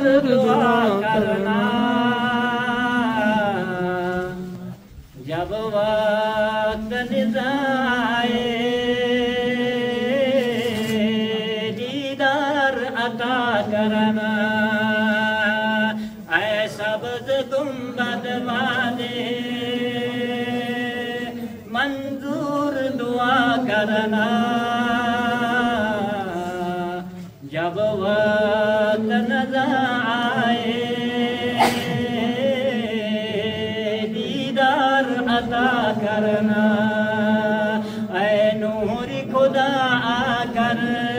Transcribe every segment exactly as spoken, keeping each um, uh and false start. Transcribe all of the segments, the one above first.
दुआ करना जब वक्त निज़ाए दीदार अता करना ऐ सब्ज़ गुंबद वाले मंजूर दुआ करना जब वक्त नज़र आए दीदार अता करना ऐ नूर खुदा आकर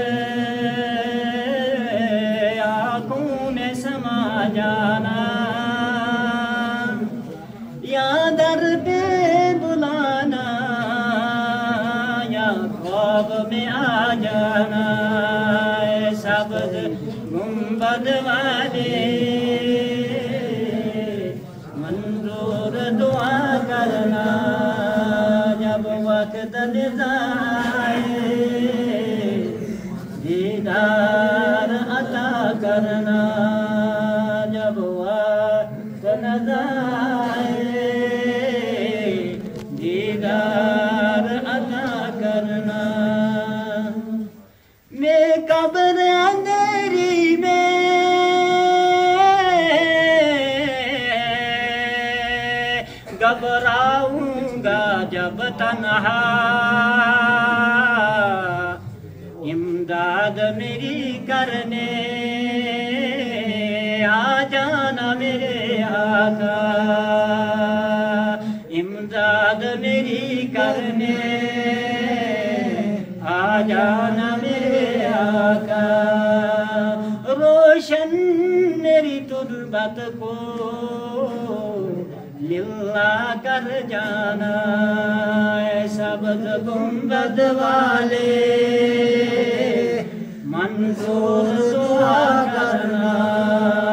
आँखों में समा जाना या दर पे बुलाना या ख्वाब में आ जाना सब्ज़ गुंबद वाले मंजूर दुआ करना जब वक्त निज़ाए दीदार अता करना जब वक्त निज़ाए दीदार अता करना मैं कब्र अंधेरी में घबराऊंगा जब तन्हा इमदाद मेरी करने आ जाना मेरे आका इमदाद मेरी करने आ जाना मेरे आका रोशन मेरी तुर्बत को लिल्ला कर जाना सब्ज़ गुंबद वाले मंजूर दुआ करना